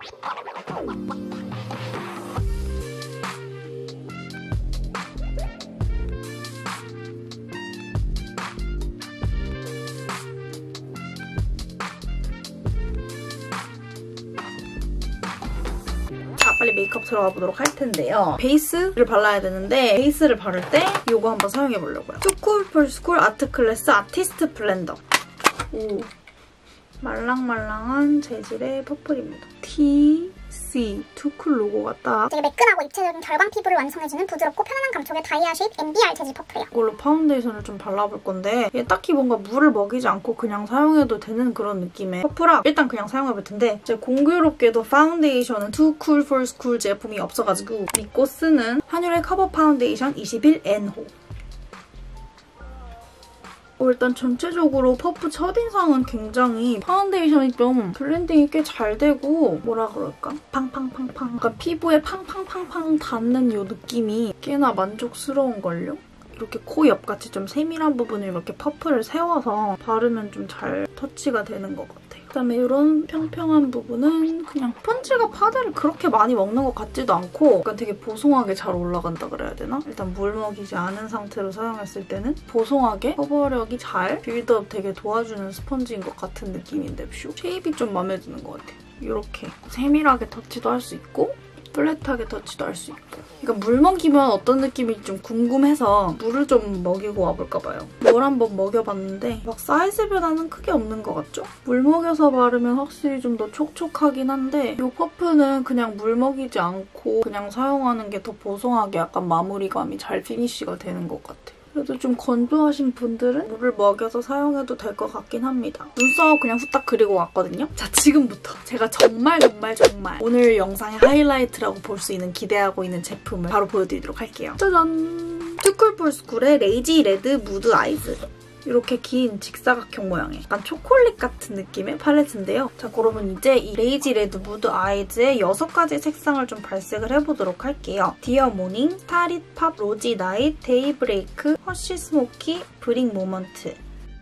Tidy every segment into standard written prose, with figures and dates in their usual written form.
빨리 메이크업 들어가 보도록 할 텐데요. 베이스를 발라야 되는데 베이스를 바를 때 이거 한번 사용해보려고요. 투쿨풀스쿨 아트클래스 아티스트 블렌더. 오, 말랑말랑한 재질의 퍼플입니다. TC 투쿨 로고가 딱 되게 매끈하고 입체적인 결광 피부를 완성해주는 부드럽고 편안한 감촉의 다이아 쉐입 MBR 재질 퍼플이에요. 이걸로 파운데이션을 좀 발라볼 건데 얘 딱히 뭔가 물을 먹이지 않고 그냥 사용해도 되는 그런 느낌의 퍼플아 일단 그냥 사용해볼 텐데 제가 공교롭게도 파운데이션은 투쿨풀스쿨 제품이 없어가지고 믿고 쓰는 한율의 커버 파운데이션 21N호. 일단 전체적으로 퍼프 첫인상은 굉장히 파운데이션이 좀 블렌딩이 꽤 잘 되고 뭐라 그럴까? 팡팡팡팡 약간 피부에 팡팡팡팡 닿는 이 느낌이 꽤나 만족스러운걸요? 이렇게 코 옆같이 좀 세밀한 부분을 이렇게 퍼프를 세워서 바르면 좀 잘 터치가 되는 것 같아요. 그다음에 이런 평평한 부분은 그냥 스펀지가 파데를 그렇게 많이 먹는 것 같지도 않고 약간 되게 보송하게 잘 올라간다 그래야 되나? 일단 물 먹이지 않은 상태로 사용했을 때는 보송하게 커버력이 잘 빌드업 되게 도와주는 스펀지인 것 같은 느낌인데 쉐입이 좀 마음에 드는 것 같아요. 이렇게 세밀하게 터치도 할 수 있고 플랫하게 터치도 할 수 있고. 그러니까 물 먹이면 어떤 느낌인지 좀 궁금해서 물을 좀 먹이고 와볼까 봐요. 물 한번 먹여봤는데 막 사이즈 변화는 크게 없는 것 같죠? 물 먹여서 바르면 확실히 좀 더 촉촉하긴 한데 이 퍼프는 그냥 물 먹이지 않고 그냥 사용하는 게 더 보송하게 약간 마무리감이 잘 피니쉬가 되는 것 같아요. 그래도 좀 건조하신 분들은 물을 먹여서 사용해도 될 것 같긴 합니다. 눈썹 그냥 후딱 그리고 왔거든요. 자, 지금부터 제가 정말 오늘 영상의 하이라이트라고 볼 수 있는 기대하고 있는 제품을 바로 보여드리도록 할게요. 짜잔! 투쿨풀스쿨의 레이지 레드 무드 아이즈. 이렇게 긴 직사각형 모양의 약간 초콜릿 같은 느낌의 팔레트인데요. 자, 그러면 이제 이 레이지 레드 무드 아이즈의 6가지 색상을 좀 발색을 해보도록 할게요. 디어 모닝, 스타릿 팝, 로지 나잇, 데이 브레이크, 허쉬 스모키, 브링 모먼트.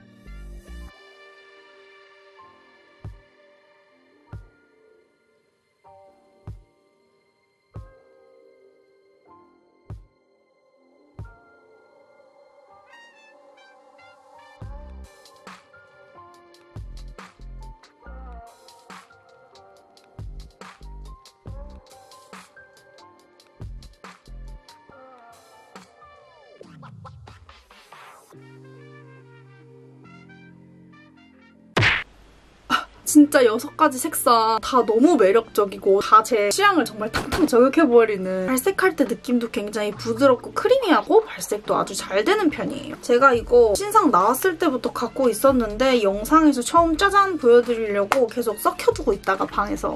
진짜 6가지 색상 다 너무 매력적이고 다 제 취향을 정말 탕탕 저격해버리는 발색할 때 느낌도 굉장히 부드럽고 크리미하고 발색도 아주 잘 되는 편이에요. 제가 이거 신상 나왔을 때부터 갖고 있었는데 영상에서 처음 짜잔 보여드리려고 계속 썩혀두고 있다가 방에서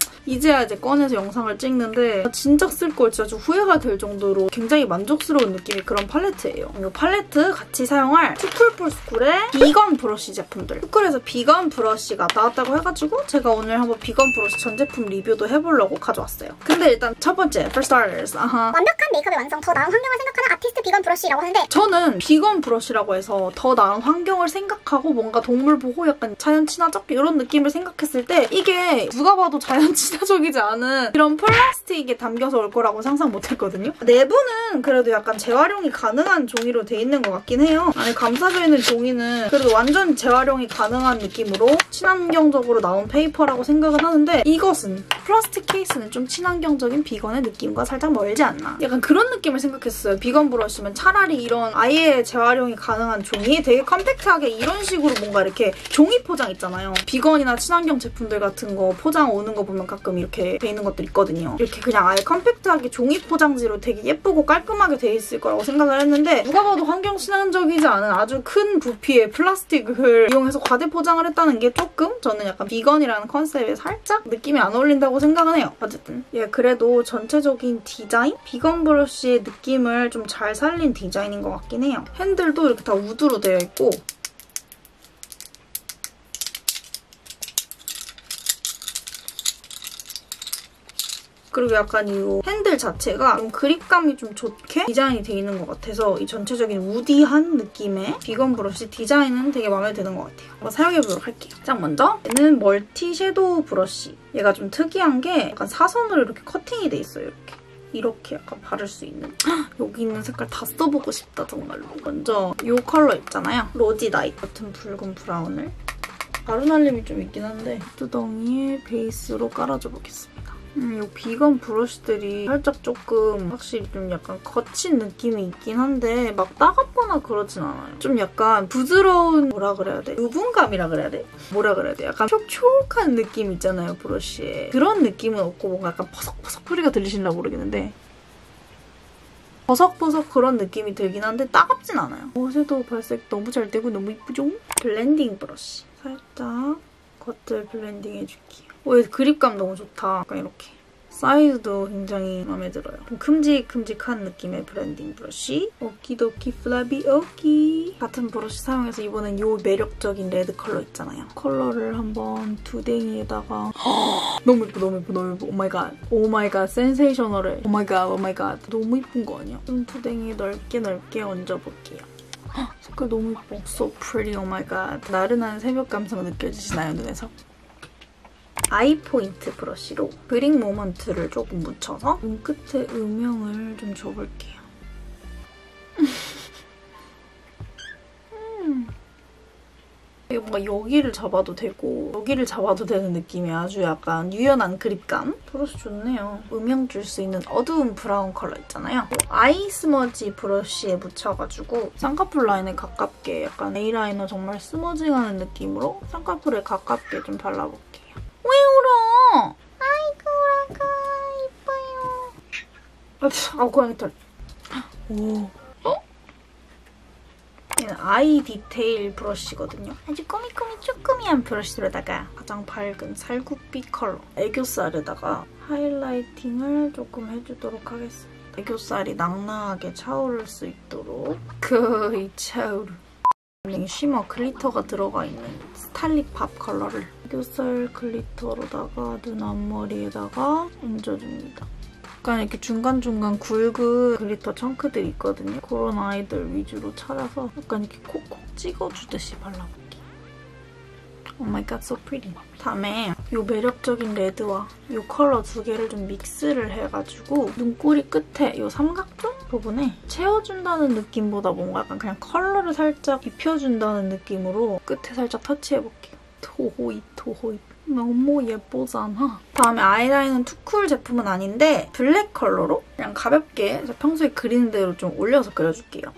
이제야 꺼내서 영상을 찍는데 진짜 쓸 걸 진짜 좀 후회가 될 정도로 굉장히 만족스러운 느낌의 그런 팔레트예요. 이 팔레트 같이 사용할 투쿨풀스쿨의 비건 브러쉬 제품들. 투쿨에서 비건 브러쉬가 나왔다고 해가지고 제가 오늘 한번 비건 브러쉬 전 제품 리뷰도 해보려고 가져왔어요. 근데 일단 첫 번째, for starters. 완벽한 메이크업의 완성, 더 나은 환경을 생각하는 아티스트 비건 브러쉬라고 하는데 저는 비건 브러쉬라고 해서 더 나은 환경을 생각하고 뭔가 동물 보호 약간 자연 친화적 이런 느낌을 생각했을 때 이게 누가 봐도 자연 친화적이지 않은 이런 플라스틱에 담겨서 올 거라고 상상 못했거든요. 내부는 그래도 약간 재활용이 가능한 종이로 돼 있는 것 같긴 해요. 안에 감싸져 있는 종이는 그래도 완전 재활용이 가능한 느낌으로 친환경적으로 나온 페이퍼라고 생각은 하는데 이것은 플라스틱 케이스는 좀 친환경적인 비건의 느낌과 살짝 멀지 않나. 약간 그런 느낌을 생각했어요. 비건 브러쉬면 차라리 이런 아예 재활용이 가능한 종이 되게 컴팩트하게 이런 식으로 뭔가 이렇게 종이 포장 있잖아요. 비건이나 친환경 제품들 같은 거 포장 오는 거 보면 가끔 이렇게 돼 있는 것들 있거든요. 이렇게 그냥 아예 컴팩트하게 종이 포장지로 되게 예쁘고 깔끔하게 돼 있을 거라고 생각을 했는데 누가 봐도 환경 친환적이지 않은 아주 큰 부피의 플라스틱을 이용해서 과대 포장을 했다는 게 조금 저는 약간 비건이라는 컨셉에 살짝 느낌이 안 어울린다고 생각은 해요. 어쨌든 그래도 전체적인 디자인? 비건 브러쉬의 느낌을 좀 잘 살린 디자인인 것 같긴 해요. 핸들도 이렇게 다 우드로 되어 있고 그리고 약간 이 핸들 자체가 좀 그립감이 좀 좋게 디자인이 돼 있는 것 같아서 이 전체적인 우디한 느낌의 비건 브러쉬 디자인은 되게 마음에 드는 것 같아요. 한번 사용해보도록 할게요. 자, 먼저 얘는 멀티 섀도우 브러쉬. 얘가 좀 특이한 게 약간 사선으로 이렇게 커팅이 돼 있어요. 이렇게 약간 바를 수 있는. 여기 있는 색깔 다 써보고 싶다, 정말로. 먼저 이 컬러 있잖아요. 로지 나이트 같은 붉은 브라운을 가루날림이 좀 있긴 한데 두덩이에 베이스로 깔아줘 보겠습니다. 이 비건 브러쉬들이 살짝 조금 확실히 좀 약간 거친 느낌이 있긴 한데 막 따갑거나 그러진 않아요. 좀 약간 부드러운 뭐라 그래야 돼? 유분감이라 그래야 돼? 뭐라 그래야 돼? 약간 촉촉한 느낌 있잖아요, 브러쉬에. 그런 느낌은 없고 뭔가 약간 퍼석퍼석 소리가 들리실라 모르겠는데 버석버석 그런 느낌이 들긴 한데 따갑진 않아요. 섀도우 발색 너무 잘 되고 너무 이쁘죠? 블렌딩 브러쉬. 살짝 겉을 블렌딩 해줄게요. 얘 그립감 너무 좋다. 약간 이렇게. 사이즈도 굉장히 마음에 들어요. 좀 큼직큼직한 느낌의 블렌딩 브러쉬. 오키도키 플라비 오키. 같은 브러쉬 사용해서 이번엔 이 매력적인 레드 컬러 있잖아요. 컬러를 한번 두댕이에다가 너무 예뻐, 너무 예뻐, 너무 예뻐. 오마이갓. 오마이갓, 센세이셔널해. 오마이갓, 오마이갓. 너무 예쁜 거 아니야? 좀 두댕이 넓게 얹어볼게요. 색깔 너무 예뻐. So pretty, 오마이갓. 나른한 새벽 감성 느껴지시나요, 눈에서? 아이 포인트 브러쉬로 브링 모먼트를 조금 묻혀서 눈끝에 음영을 좀 줘볼게요. 뭔가 여기를 잡아도 되고 여기를 잡아도 되는 느낌이 아주 약간 유연한 그립감. 브러쉬 좋네요. 음영 줄 수 있는 어두운 브라운 컬러 있잖아요. 아이 스머지 브러쉬에 묻혀가지고 쌍꺼풀 라인에 가깝게 약간 A라이너 정말 스머징하는 느낌으로 쌍꺼풀에 가깝게 좀 발라볼게요. 왜 울어? 아이고, 이뻐요. 아, 고양이 털. 오. 얘는 아이 디테일 브러쉬거든요. 아주 꾸미꾸미 쪼꾸미한 브러쉬로다가 가장 밝은 살구빛 컬러 애교살에다가 하이라이팅을 조금 해주도록 하겠습니다. 애교살이 낭낭하게 차오를 수 있도록 거의 차오르. 쉬머 글리터가 들어가 있는 스탈릭 밥 컬러를 애교살 글리터로다가 눈 앞머리에다가 얹어줍니다. 약간 이렇게 중간중간 굵은 글리터 청크들 있거든요. 그런 아이들 위주로 찾아서 약간 이렇게 콕콕 찍어주듯이 발라볼게요. Oh my god, so pretty. 다음에 이 매력적인 레드와 이 컬러 두 개를 좀 믹스를 해가지고 눈꼬리 끝에 이 삼각존 부분에 채워준다는 느낌보다 뭔가 약간 그냥 컬러를 살짝 입혀준다는 느낌으로 끝에 살짝 터치해볼게요. 토호이. 너무 예쁘잖아. 다음에 아이라인은 투쿨 제품은 아닌데 블랙 컬러로 그냥 가볍게 평소에 그리는 대로 좀 올려서 그려줄게요.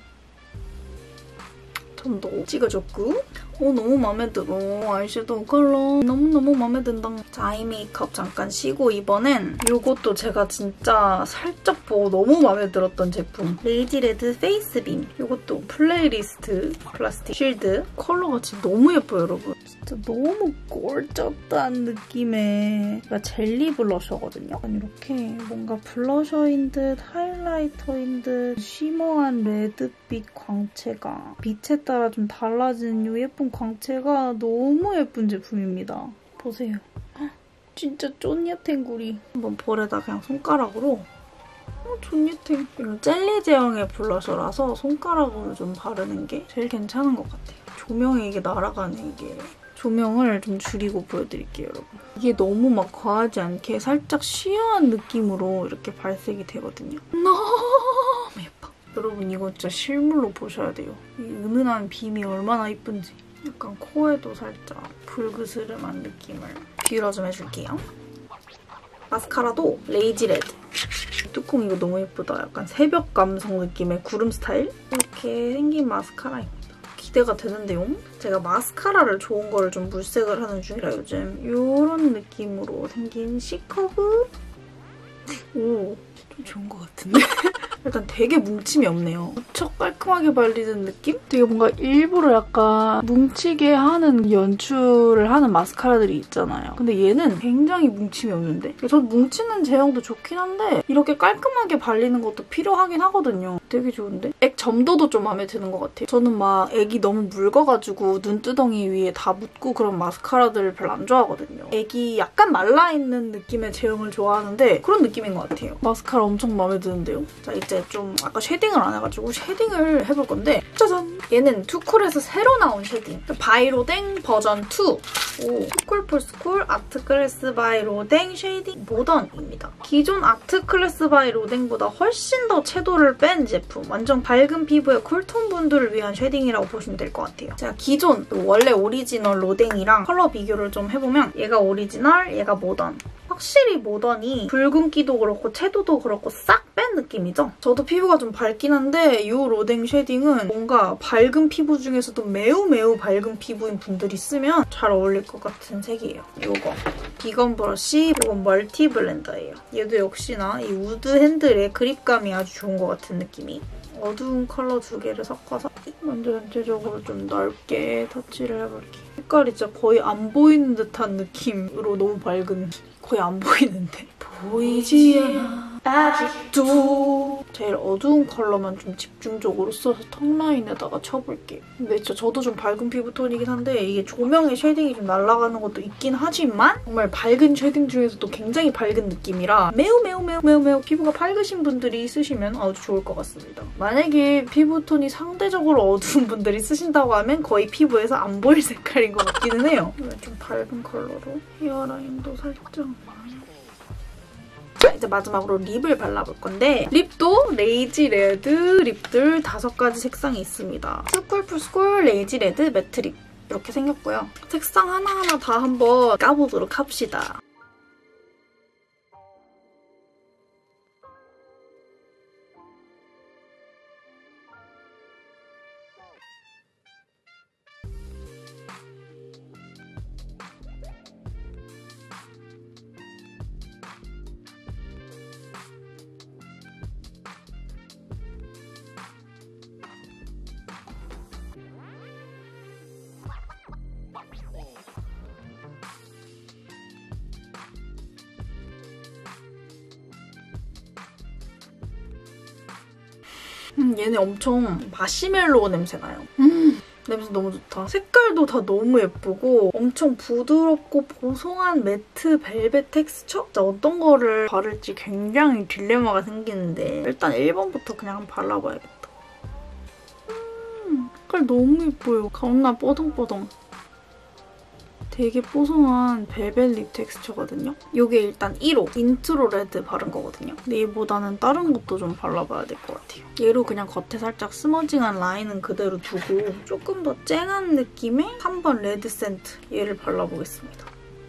점도 찍어줬고 너무 마음에 들어. 아이섀도우 컬러 너무너무 마음에 든다. 자, 아이 메이크업 잠깐 쉬고 이번엔 이것도 제가 진짜 살짝 보고 너무 마음에 들었던 제품. 레이지레드 페이스빔. 이것도 플레이리스트 플라스틱 쉴드. 컬러가 진짜 너무 예뻐요, 여러분. 진짜 너무 꼴쩍한 느낌의 젤리 블러셔거든요. 이렇게 뭔가 블러셔인 듯 하이라이터인 듯 쉬머한 레드빛 광채가 빛에 따라 좀 달라진 이 예쁜 광채가 너무 예쁜 제품입니다. 보세요. 진짜 쫀예탱구리. 한번 볼에다 그냥 손가락으로 쫀예탱. 이런 젤리 제형의 블러셔라서 손가락으로 좀 바르는 게 제일 괜찮은 것 같아요. 조명에 이게 날아가네, 이게. 조명을 좀 줄이고 보여드릴게요, 여러분. 이게 너무 막 과하지 않게 살짝 쉬어한 느낌으로 이렇게 발색이 되거든요. 너무 예뻐. 여러분 이거 진짜 실물로 보셔야 돼요. 이 은은한 빔이 얼마나 이쁜지. 약간 코에도 살짝 불그스름한 느낌을 비율화 좀 해줄게요. 마스카라도 레이지 레드. 뚜껑 이거 너무 예쁘다. 약간 새벽 감성 느낌의 구름 스타일? 이렇게 생긴 마스카라입니다. 기대가 되는데요? 제가 마스카라를 좋은 거를 좀 물색을 하는 중이라 요즘 이런 느낌으로 생긴 시커브? 오, 좀 좋은 것 같은데? 일단 되게 뭉침이 없네요. 무척 깔끔하게 발리는 느낌? 되게 뭔가 일부러 약간 뭉치게 하는 연출을 하는 마스카라들이 있잖아요. 근데 얘는 굉장히 뭉침이 없는데? 전 뭉치는 제형도 좋긴 한데 이렇게 깔끔하게 발리는 것도 필요하긴 하거든요. 되게 좋은데? 액 점도도 좀 마음에 드는 것 같아요. 저는 막 액이 너무 묽어가지고 눈두덩이 위에 다 묻고 그런 마스카라들을 별로 안 좋아하거든요. 액이 약간 말라있는 느낌의 제형을 좋아하는데 그런 느낌인 것 같아요. 마스카라 엄청 마음에 드는데요? 자, 이제 좀 아까 쉐딩을 안 해가지고 쉐딩을 해볼 건데 짜잔! 얘는 투쿨에서 새로 나온 쉐딩. 바이로댕 버전 2. 오, 투쿨 풀스쿨 아트 클래스 바이 로댕 쉐이딩 모던입니다. 기존 아트 클래스 바이 로댕보다 훨씬 더 채도를 뺀 제품. 완전 밝은 피부의 쿨톤 분들을 위한 쉐딩이라고 보시면 될 것 같아요. 제가 기존 원래 오리지널 로댕이랑 컬러 비교를 좀 해보면 얘가 오리지널, 얘가 모던. 확실히 모던이 붉은기도 그렇고 채도도 그렇고 싹 뺀 느낌이죠? 저도 피부가 좀 밝긴 한데 이 로댕 쉐딩은 뭔가 밝은 피부 중에서도 매우 밝은 피부인 분들이 쓰면 잘 어울릴 것 같은 색이에요. 이거 비건 브러쉬, 이건 멀티 블렌더예요. 얘도 역시나 이 우드 핸들의 그립감이 아주 좋은 것 같은 느낌이. 어두운 컬러 두 개를 섞어서 먼저 전체적으로 좀 넓게 터치를 해볼게요. 색깔이 진짜 거의 안 보이는 듯한 느낌으로 너무 밝은, 거의 안 보이는데? 보이지 않아 아직도. 제일 어두운 컬러만 좀 집중적으로 써서 턱라인에다가 쳐볼게요. 근데 진짜 저도 좀 밝은 피부톤이긴 한데 이게 조명의 쉐딩이 좀 날아가는 것도 있긴 하지만 정말 밝은 쉐딩 중에서도 굉장히 밝은 느낌이라 매우 피부가 밝으신 분들이 쓰시면 아주 좋을 것 같습니다. 만약에 피부톤이 상대적으로 어두운 분들이 쓰신다고 하면 거의 피부에서 안 보일 색깔인 것 같기는 해요. 좀 밝은 컬러로 헤어라인도 살짝. 자, 이제 마지막으로 립을 발라볼 건데 립도 레이지 레드 립들 5가지 색상이 있습니다. 투쿨 풀스쿨 레이지 레드 매트 립 이렇게 생겼고요. 색상 하나하나 다 한번 까보도록 합시다. 얘네 엄청 마시멜로우 냄새나요. 냄새 너무 좋다. 색깔도 다 너무 예쁘고 엄청 부드럽고 보송한 매트 벨벳 텍스처? 진짜 어떤 거를 바를지 굉장히 딜레마가 생기는데 일단 1번부터 그냥 한번 발라봐야겠다. 색깔 너무 예뻐요. 가온나 뽀송뽀송. 되게 뽀송한 벨벳 립 텍스처거든요. 이게 일단 1호 인트로 레드 바른 거거든요. 근데 얘보다는 다른 것도 좀 발라봐야 될 것 같아요. 얘로 그냥 겉에 살짝 스머징한 라인은 그대로 두고 조금 더 쨍한 느낌의 3번 레드 센트 얘를 발라보겠습니다.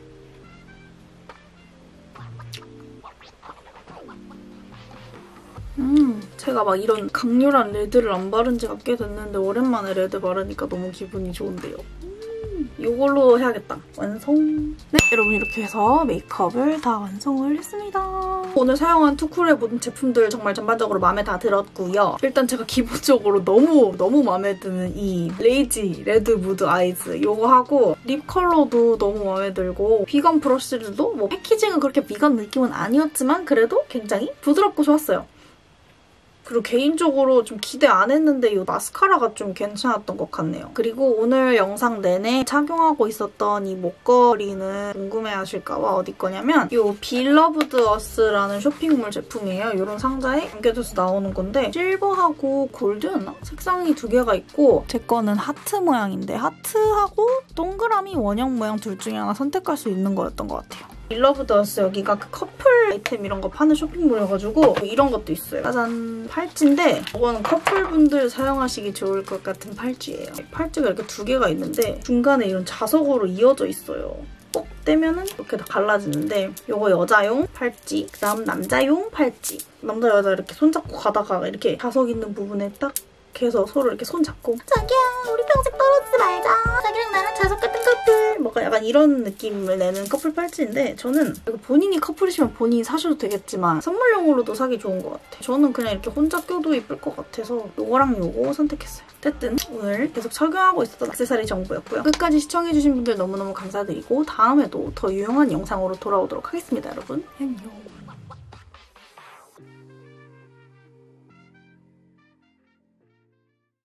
제가 막 이런 강렬한 레드를 안 바른 지가 꽤 됐는데 오랜만에 레드 바르니까 너무 기분이 좋은데요. 이걸로 해야겠다. 완성! 네, 여러분 이렇게 해서 메이크업을 다 완성을 했습니다. 오늘 사용한 투쿨의 모든 제품들 정말 전반적으로 마음에 다 들었고요. 일단 제가 기본적으로 너무 마음에 드는 이 레이지 레드 무드 아이즈 이거 하고 립 컬러도 너무 마음에 들고 비건 브러쉬들도 뭐 패키징은 그렇게 비건 느낌은 아니었지만 그래도 굉장히 부드럽고 좋았어요. 그리고 개인적으로 좀 기대 안 했는데 이 마스카라가 좀 괜찮았던 것 같네요. 그리고 오늘 영상 내내 착용하고 있었던 이 목걸이는 궁금해하실까 봐 어디 거냐면 이 빌러브드 어스라는 쇼핑몰 제품이에요. 이런 상자에 담겨져서 나오는 건데 실버하고 골드였나? 색상이 2개가 있고 제 거는 하트 모양인데 하트하고 동그라미 원형 모양 둘 중에 하나 선택할 수 있는 거였던 것 같아요. 빌러브드 어스 여기가 그 커플 아이템 이런 거 파는 쇼핑몰이어가지고 이런 것도 있어요. 짜잔! 팔찌인데 이거는 커플분들 사용하시기 좋을 것 같은 팔찌예요. 팔찌가 이렇게 2개가 있는데 중간에 이런 자석으로 이어져 있어요. 꼭 떼면은 이렇게 다 갈라지는데 이거 여자용 팔찌, 그다음 남자용 팔찌. 남자 여자 이렇게 손잡고 가다가 이렇게 자석 있는 부분에 딱 해서 서로 이렇게 손잡고 자기야 우리 평생 떨어지지 말자. 자기랑 나랑 자석 같은 커플. 뭔가 약간 이런 느낌을 내는 커플 팔찌인데 저는 이거 본인이 커플이시면 본인이 사셔도 되겠지만 선물용으로도 사기 좋은 것 같아요. 저는 그냥 이렇게 혼자 껴도 예쁠 것 같아서 이거랑 이거 선택했어요. 어쨌든 오늘 계속 착용하고 있었던 액세서리 정보였고요. 끝까지 시청해주신 분들 너무너무 감사드리고 다음에도 더 유용한 영상으로 돌아오도록 하겠습니다, 여러분. 안녕.